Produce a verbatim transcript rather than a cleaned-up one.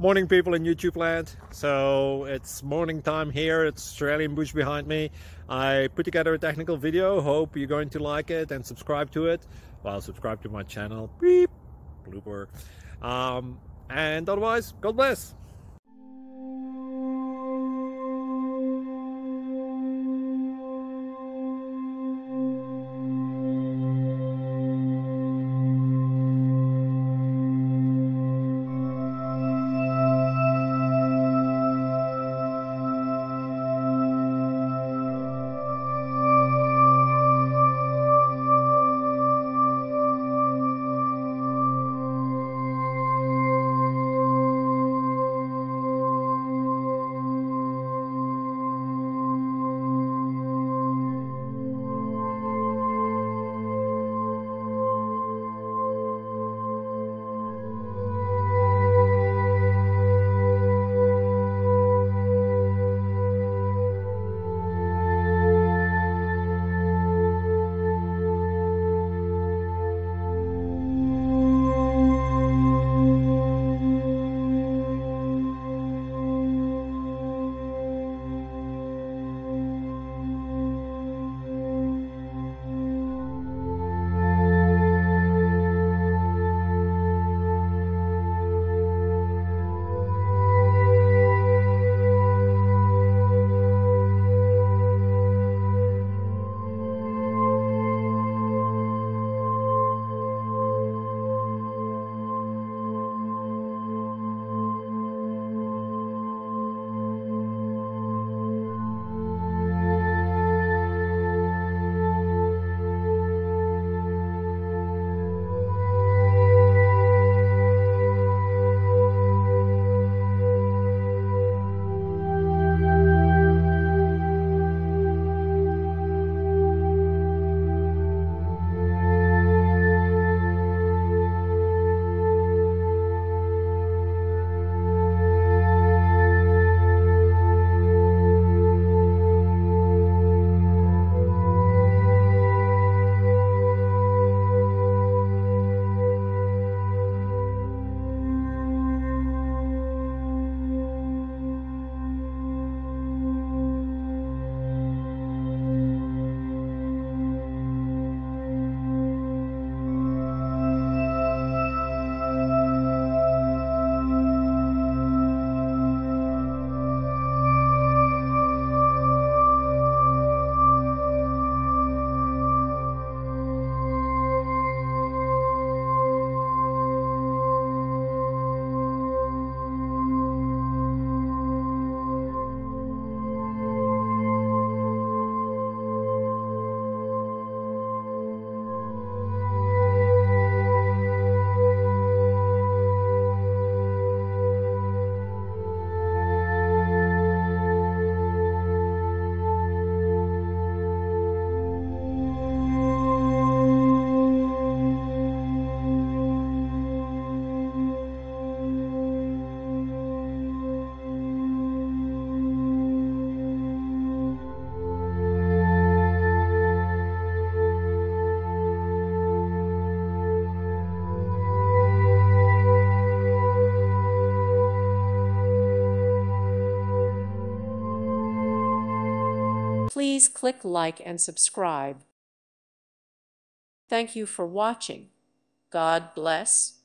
Morning people in YouTube land. So it's morning time here. It's Australian bush behind me. I put together a technical video. Hope you're going to like it and subscribe to it. Well, subscribe to my channel. Beep. Blooper. Um, and otherwise, God bless. Please click like and subscribe. Thank you for watching. God bless.